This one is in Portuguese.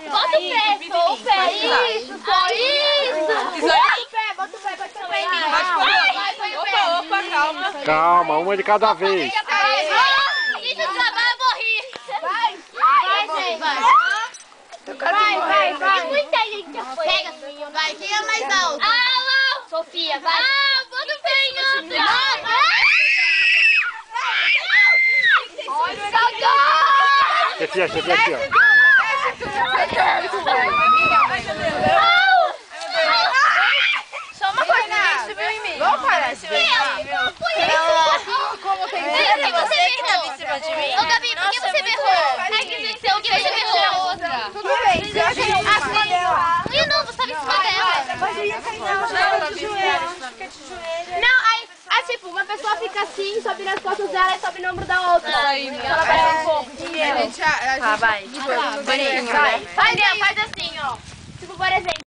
Bota o pé, o pé. Isso, foi isso. Bota o pé em mim. Opa, calma. Calma, uma de cada vez. Isso, trabalho, eu morri. Vai, gente. Vai. Muita gente já foi. Pega, vai. Quem é mais alto? Sofia, vai. Bota o pé em outro. Chefia aqui, ó. Só uma coisa, ninguém subiu em mim. Vamos parar, subiu em mim. Como tem que ser? Você que tava em cima de mim. Ô, Gabi, por que você me errou? Ai, que venceu, que você me errou. Tudo bem, se eu achei uma dela. E não, você tava em cima dela. Mas eu ia cair nela, fica de joelho. Não, aí, tipo, uma pessoa fica assim, sobe nas costas dela e sobe no ombro da outra. Ai, ela vai um pouco. Tá, vai. Faz assim, ó. Tipo, por exemplo.